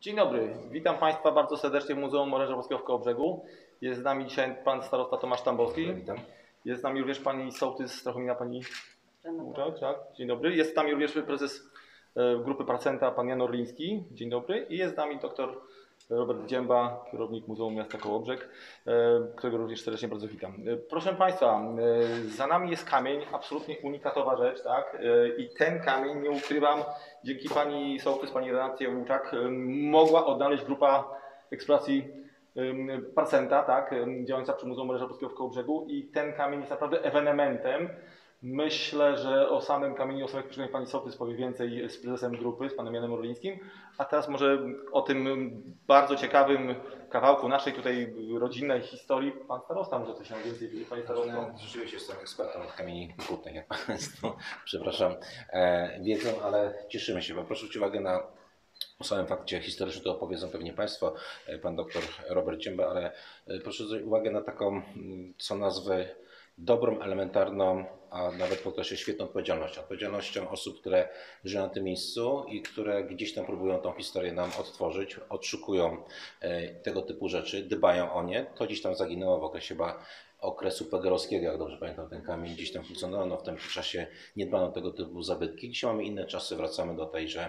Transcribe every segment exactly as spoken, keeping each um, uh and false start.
Dzień dobry, witam Państwa bardzo serdecznie w Muzeum Oręża Polskiego w Kołobrzegu. Jest z nami dzisiaj pan starosta Tomasz Tambowski. Witam. Jest z nami również pani sołtys Strachomina, pani Łuczak, tak? Dzień dobry. Jest z nami również prezes grupy Parcenta, pan Jan Orliński. Dzień dobry. I jest z nami doktor Robert Dzięba, kierownik Muzeum Miasta Kołobrzeg, którego również serdecznie bardzo witam. Proszę Państwa, za nami jest kamień, absolutnie unikatowa rzecz, tak? I ten kamień, nie ukrywam, dzięki pani sołtys, pani Renacie Łuczak, mogła odnaleźć grupa eksploracji Parcenta, tak? Działająca przy Muzeum Oręża Polskiego w Kołobrzegu, i ten kamień jest naprawdę ewenementem. Myślę, że o samym kamieniu, o samych przykładach pani sołtys powie więcej z prezesem grupy, z panem Janem Orlińskim. A teraz może o tym bardzo ciekawym kawałku naszej tutaj rodzinnej historii pan starosta może coś nam więcej powiedzieć, panie starosta. No, rzeczywiście jestem ekspertem od kamieni kłutnych, jak państwo, przepraszam, e, wiedzą, ale cieszymy się, bo proszę zwrócić uwagę na o samym fakcie historycznym, to opowiedzą pewnie Państwo, pan doktor Robert Dzięba, ale proszę zwrócić uwagę na taką, co nazwę, dobrą, elementarną, a nawet podkreślę świetną odpowiedzialnością. Odpowiedzialnością osób, które żyją na tym miejscu i które gdzieś tam próbują tą historię nam odtworzyć, odszukują tego typu rzeczy, dbają o nie. To gdzieś tam zaginęło w okresie chyba okresu pegerowskiego, jak dobrze pamiętam, ten kamień gdzieś tam funkcjonował, w tym czasie nie dbano o tego typu zabytki. Dzisiaj mamy inne czasy, wracamy do tejże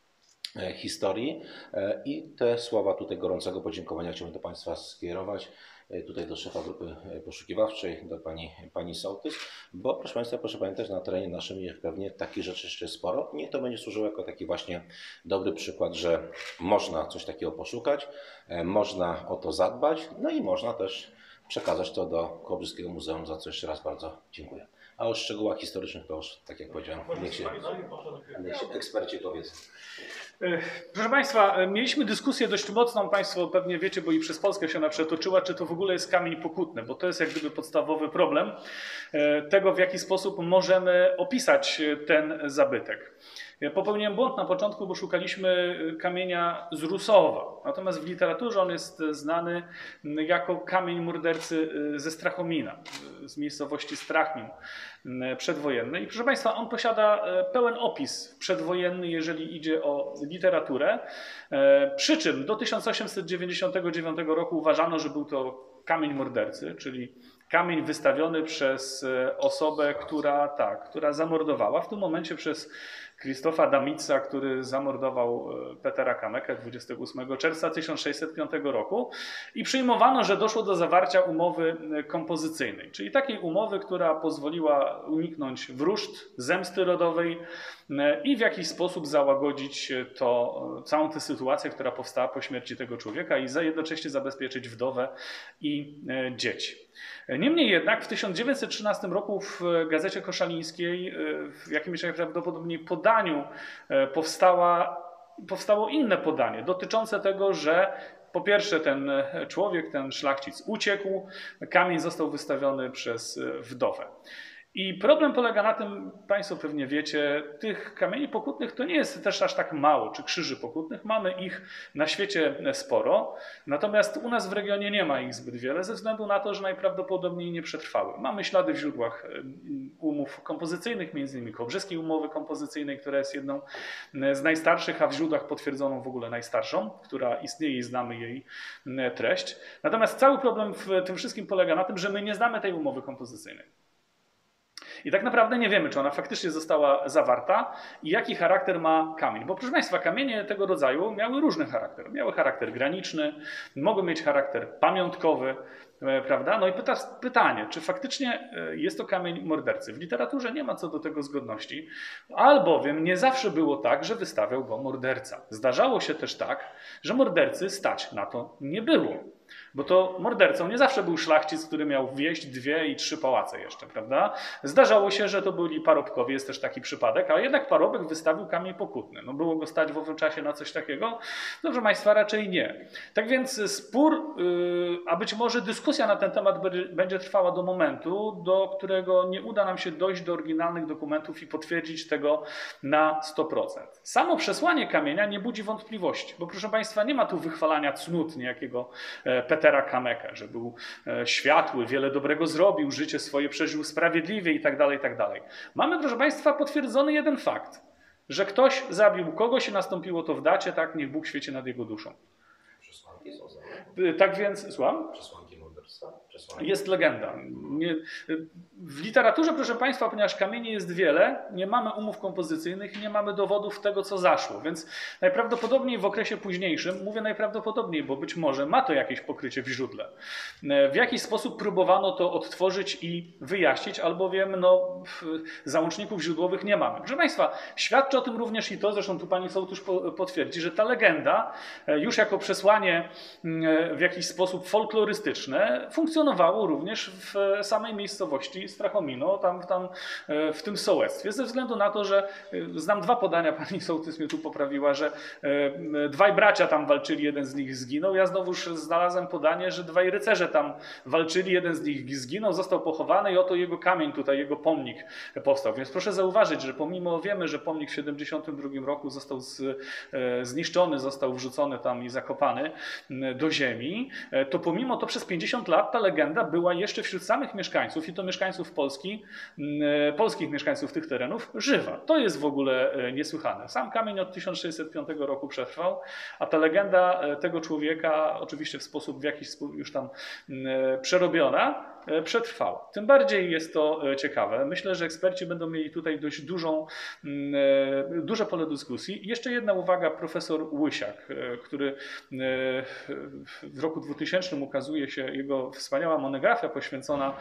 historii i te słowa tutaj gorącego podziękowania chciałbym do Państwa skierować. Tutaj do szefa grupy poszukiwawczej, do pani, pani sołtys, bo proszę Państwa, proszę pamiętać, na terenie naszym jest pewnie takich rzeczy jeszcze sporo. Niech to będzie służyło jako taki właśnie dobry przykład, że można coś takiego poszukać, można o to zadbać, no i można też przekazać to do Kołobrzyskiego Muzeum, za co jeszcze raz bardzo dziękuję. A o szczegółach historycznych to już, tak jak powiedziałem, niech się, niech się eksperci powiedzą. Proszę Państwa, mieliśmy dyskusję dość mocną, Państwo pewnie wiecie, bo i przez Polskę się ona przetoczyła, czy to w ogóle jest kamień pokutny, bo to jest jak gdyby podstawowy problem tego, w jaki sposób możemy opisać ten zabytek. Popełniłem błąd na początku, bo szukaliśmy kamienia z Rusowa, natomiast w literaturze on jest znany jako kamień mordercy ze Strachomina, z miejscowości Strachmin przedwojennej. I proszę Państwa, on posiada pełen opis przedwojenny, jeżeli idzie o literaturę, przy czym do tysiąc osiemset dziewięćdziesiątego dziewiątego roku uważano, że był to kamień mordercy, czyli kamień wystawiony przez osobę, która, tak, która zamordowała, w tym momencie przez Krzysztofa Damica, który zamordował Petera Kamekę dwudziestego ósmego czerwca tysiąc sześćset piątego roku, i przyjmowano, że doszło do zawarcia umowy kompozycyjnej, czyli takiej umowy, która pozwoliła uniknąć wróżb, zemsty rodowej i w jakiś sposób załagodzić to, całą tę sytuację, która powstała po śmierci tego człowieka, i jednocześnie zabezpieczyć wdowę i dzieci. Niemniej jednak w tysiąc dziewięćset trzynastym roku w Gazecie Koszalińskiej, w jakimś najprawdopodobniej podaniu, powstała, powstało inne podanie dotyczące tego, że po pierwsze ten człowiek, ten szlachcic uciekł, kamień został wystawiony przez wdowę. I problem polega na tym, Państwo pewnie wiecie, tych kamieni pokutnych to nie jest też aż tak mało, czy krzyży pokutnych. Mamy ich na świecie sporo, natomiast u nas w regionie nie ma ich zbyt wiele, ze względu na to, że najprawdopodobniej nie przetrwały. Mamy ślady w źródłach umów kompozycyjnych, między innymi Kołobrzyskiej Umowy Kompozycyjnej, która jest jedną z najstarszych, a w źródłach potwierdzoną w ogóle najstarszą, która istnieje i znamy jej treść. Natomiast cały problem w tym wszystkim polega na tym, że my nie znamy tej umowy kompozycyjnej. I tak naprawdę nie wiemy, czy ona faktycznie została zawarta i jaki charakter ma kamień. Bo proszę Państwa, kamienie tego rodzaju miały różny charakter. Miały charakter graniczny, mogły mieć charakter pamiątkowy, prawda? No i pyta, pytanie, czy faktycznie jest to kamień mordercy? W literaturze nie ma co do tego zgodności, albowiem nie zawsze było tak, że wystawiał go morderca. Zdarzało się też tak, że mordercy stać na to nie było. Bo to mordercą nie zawsze był szlachcic, który miał wieść dwie i trzy pałace jeszcze, prawda? Zdarzało się, że to byli parobkowie, jest też taki przypadek, ale jednak parobek wystawił kamień pokutny. No było go stać w owym czasie na coś takiego? No, proszę Państwa, raczej nie. Tak więc spór, yy, a być może dyskusja na ten temat będzie trwała do momentu, do którego nie uda nam się dojść do oryginalnych dokumentów i potwierdzić tego na sto procent. Samo przesłanie kamienia nie budzi wątpliwości, bo proszę Państwa, nie ma tu wychwalania cnót niejakiego Petera Kamekę, że był światły, wiele dobrego zrobił, życie swoje przeżył sprawiedliwie i tak dalej, i tak dalej. Mamy, proszę Państwa, potwierdzony jeden fakt, Że ktoś zabił kogoś i nastąpiło to w dacie, tak, niech Bóg świeci nad jego duszą. Przesłanki są za Tak więc, słucham? Przesłanki morderstwa? Przesłanki. Jest legenda. Nie, w literaturze, proszę Państwa, ponieważ kamieni jest wiele, nie mamy umów kompozycyjnych i nie mamy dowodów tego, co zaszło. Więc najprawdopodobniej w okresie późniejszym, mówię najprawdopodobniej, bo być może ma to jakieś pokrycie w źródle, w jakiś sposób próbowano to odtworzyć i wyjaśnić, albowiem no, załączników źródłowych nie mamy. Proszę Państwa, świadczy o tym również i to, zresztą tu Pani Sołtusz potwierdzi, że ta legenda już jako przesłanie w jakiś sposób folklorystyczne funkcjonowało również w samej miejscowości Strachomino, tam, tam w tym sołectwie, ze względu na to, że znam dwa podania, pani sołtys mnie tu poprawiła, że dwaj bracia tam walczyli, jeden z nich zginął. Ja znowuż znalazłem podanie, że dwaj rycerze tam walczyli, jeden z nich zginął, został pochowany i oto jego kamień tutaj, jego pomnik powstał. Więc proszę zauważyć, że pomimo wiemy, że pomnik w siedemdziesiątym drugim roku został z, zniszczony, został wrzucony tam i zakopany do ziemi, to pomimo to przez pięćdziesiąt lat ta legenda była jeszcze wśród samych mieszkańców, i to mieszkańców Polski, polskich mieszkańców tych terenów, żywa. To jest w ogóle niesłychane. Sam kamień od tysiąc sześćset piątego roku przetrwał, a ta legenda tego człowieka, oczywiście w sposób w jakiś sposób już tam przerobiona, przetrwała. Tym bardziej jest to ciekawe. Myślę, że eksperci będą mieli tutaj dość dużą, duże pole dyskusji. Jeszcze jedna uwaga, profesor Łysiak, który w roku dwutysięcznym ukazuje się jego wspaniała monografia poświęcona,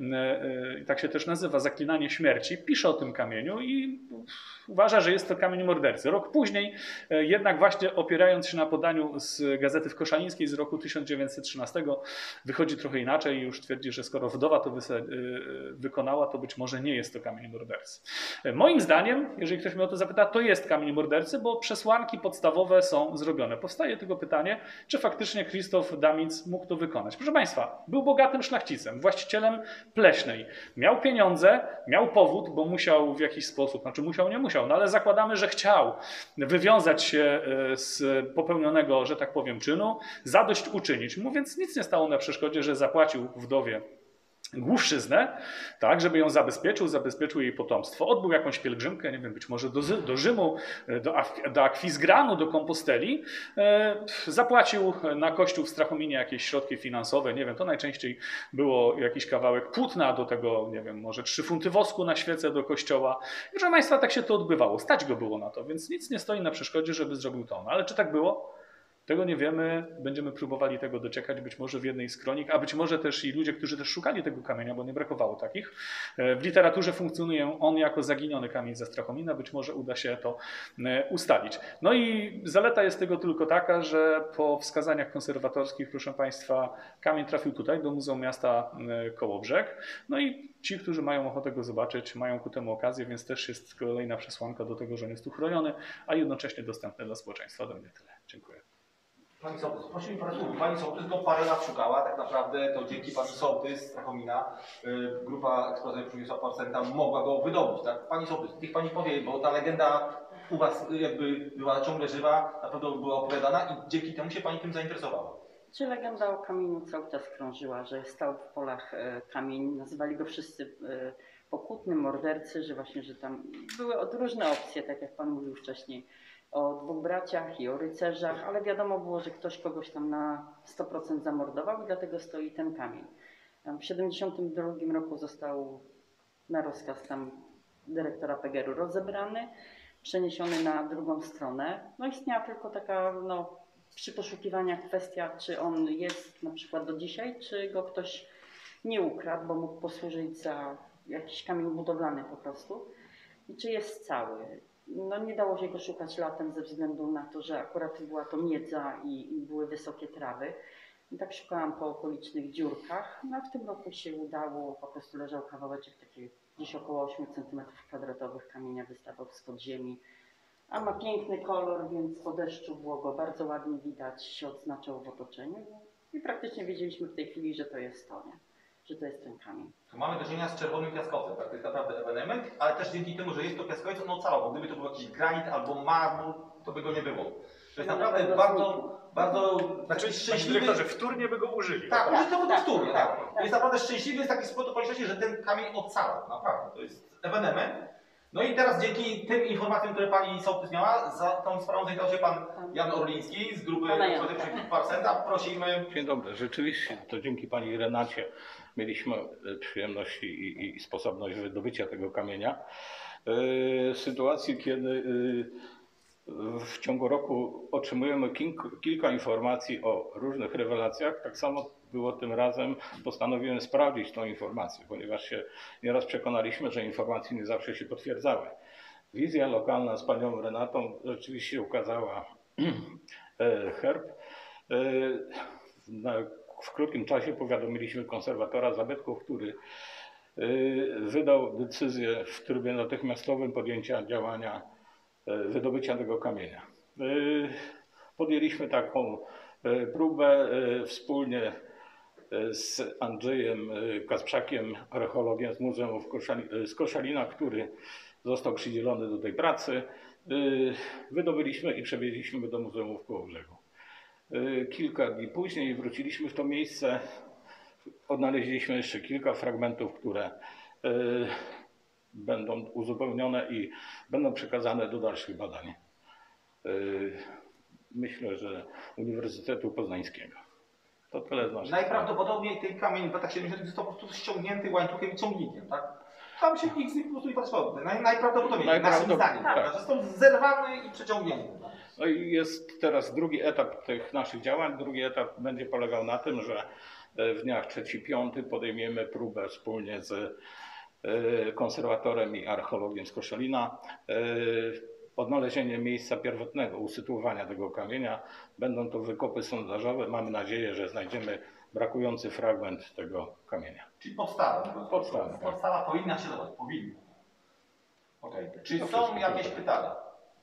tak się też nazywa, Zaklinanie śmierci, pisze o tym kamieniu i uważa, że jest to kamień mordercy. Rok później, jednak właśnie opierając się na podaniu z Gazety Koszalińskiej z roku tysiąc dziewięćset trzynastego, wychodzi trochę inaczej i już twierdzi, że skoro wdowa to wykonała, to być może nie jest to kamień mordercy. Moim zdaniem, jeżeli ktoś mnie o to zapyta, to jest kamień mordercy, bo przesłanki podstawowe są zrobione. Powstaje tylko pytanie, czy faktycznie Krzysztof Damic mógł to wykonać. Proszę Państwa, był bogatym szlachcicem, właścicielem Pleśnej. Miał pieniądze, miał powód, bo musiał w jakiś sposób, znaczy musiał, nie musiał, no ale zakładamy, że chciał wywiązać się z popełnionego, że tak powiem, czynu, zadośćuczynić mu, więc nic nie stało na przeszkodzie, że zapłacił wdowie główszyznę, tak, żeby ją zabezpieczył, zabezpieczył jej potomstwo. Odbył jakąś pielgrzymkę, nie wiem, być może do, do Rzymu, do, do Akwizgranu, do Komposteli. E, zapłacił na kościół w Strachominie jakieś środki finansowe, nie wiem, to najczęściej było jakiś kawałek płótna, do tego, nie wiem, może trzy funty wosku na świecę do kościoła. I proszę Państwa, tak się to odbywało. Stać go było na to, więc nic nie stoi na przeszkodzie, żeby zrobił to. No, ale czy tak było? Tego nie wiemy, będziemy próbowali tego dociekać, być może w jednej z kronik, a być może też i ludzie, którzy też szukali tego kamienia, bo nie brakowało takich. W literaturze funkcjonuje on jako zaginiony kamień ze Strachomina, być może uda się to ustalić. No i zaleta jest tego tylko taka, że po wskazaniach konserwatorskich, proszę Państwa, kamień trafił tutaj, do Muzeum Miasta Kołobrzeg. No i ci, którzy mają ochotę go zobaczyć, mają ku temu okazję, więc też jest kolejna przesłanka do tego, że on jest tu chroniony, a jednocześnie dostępny dla społeczeństwa. Do mnie tyle. Dziękuję. Pani sołtys, proszę mi parę słów. Pani sołtys go parę lat szukała, tak naprawdę to dzięki pani sołtys z Strachomina yy, grupa eksploracyjna Przemysła Parcenta mogła go wydobyć, tak? Pani sołtys, niech pani powie, bo ta legenda u was jakby była ciągle żywa, na pewno była opowiadana i dzięki temu się pani tym zainteresowała. Czy legenda o kamieniu cały czas krążyła, że stał w polach e, kamień, nazywali go wszyscy e, pokutnym, mordercy, że właśnie, że tam były od różne opcje, tak jak pan mówił wcześniej, o dwóch braciach i o rycerzach, ale wiadomo było, że ktoś kogoś tam na sto procent zamordował i dlatego stoi ten kamień. W siedemdziesiątym drugim roku został na rozkaz tam dyrektora P G R-u rozebrany, przeniesiony na drugą stronę. No istniała tylko taka, no, przy poszukiwaniach kwestia, czy on jest na przykład do dzisiaj, czy go ktoś nie ukradł, bo mógł posłużyć za jakiś kamień budowlany po prostu, i czy jest cały. No nie dało się go szukać latem ze względu na to, że akurat była to miedza i, i były wysokie trawy. I tak szukałam po okolicznych dziurkach. No a w tym roku się udało, po prostu leżał kawałeczek taki gdzieś około ośmiu centymetrów kwadratowych kamienia, wystawał z podziemi. A ma piękny kolor, więc po deszczu było go bardzo ładnie widać, się odznaczał w otoczeniu. I praktycznie wiedzieliśmy w tej chwili, że to jest to, nie? Że to jest ten kamień. Mamy do czynienia z czerwonym piaskowcem, tak? To jest naprawdę ewenement, ale też dzięki temu, że jest to piaskowiec, on ocalał, bo gdyby to był jakiś granit albo marmur, to by go nie było. To jest No, naprawdę na bardzo, bardzo Znaczy, szczęśliwy. dyrektorze, wtórnie by go użyli. Tak, Tak, użyć to tak, wtórnie, tak. tak. Jest naprawdę szczęśliwy, jest taki sport okoliczności, że ten kamień ocalał, naprawdę. To jest ewenement. No i teraz dzięki tym informacjom, które pani sołtys miała, za tą sprawą zajmował się pan Jan Orliński z grupy Pana Jana. Parcenta. Prosimy. Dzień dobry. Rzeczywiście to dzięki pani Renacie mieliśmy e, przyjemność i, i, i sposobność wydobycia tego kamienia. E, sytuacji, kiedy e, w ciągu roku otrzymujemy kilku, kilka informacji o różnych rewelacjach, tak samo było tym razem. Postanowiłem sprawdzić tą informację, ponieważ się nieraz przekonaliśmy, że informacje nie zawsze się potwierdzały. Wizja lokalna z panią Renatą rzeczywiście ukazała e, herb. E, na, w krótkim czasie powiadomiliśmy konserwatora zabytków, który y, wydał decyzję w trybie natychmiastowym podjęcia działania y, wydobycia tego kamienia. Y, podjęliśmy taką y, próbę y, wspólnie y, z Andrzejem y, Kasprzakiem, archeologiem z Muzeum w Koszali, y, z Koszalina, który został przydzielony do tej pracy. Y, wydobyliśmy i przewieźliśmy do Muzeum w Kołobrzegu. Kilka dni później wróciliśmy w to miejsce, odnaleźliśmy jeszcze kilka fragmentów, które y, będą uzupełnione i będą przekazane do dalszych badań. Y, myślę, że Uniwersytetu Poznańskiego. To tyle z naszej strony. Najprawdopodobniej ten kamień w latach siedemdziesiątych został po prostu ściągnięty łańcuchem i ciągnikiem, tak? Tam się nikt z nich po prostu nie patrzył. Naj, najprawdopodobniej, naszym Najprawdopod- zdaniem, tak. tak. Został zerwany i przeciągnięty. No i jest teraz drugi etap tych naszych działań. Drugi etap będzie polegał na tym, że w dniach trzeci piąty podejmiemy próbę wspólnie z e, konserwatorem i archeologiem z Koszalina e, odnalezienie miejsca pierwotnego usytuowania tego kamienia. Będą to wykopy sondażowe. Mamy nadzieję, że znajdziemy brakujący fragment tego kamienia. Czyli podstawa. Podstawa, tak. Podstawa powinna się dodać, powinna. Okay. Czy To są wszystko, jakieś dziękuję. pytania?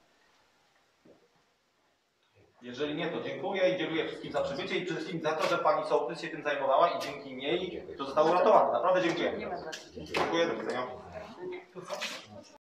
Jeżeli nie, to dziękuję i dziękuję wszystkim za przybycie i przede wszystkim za to, że pani sołtys się tym zajmowała i dzięki niej to zostało uratowane. Naprawdę dziękuję. Nie ma za co. Dziękuję, do widzenia.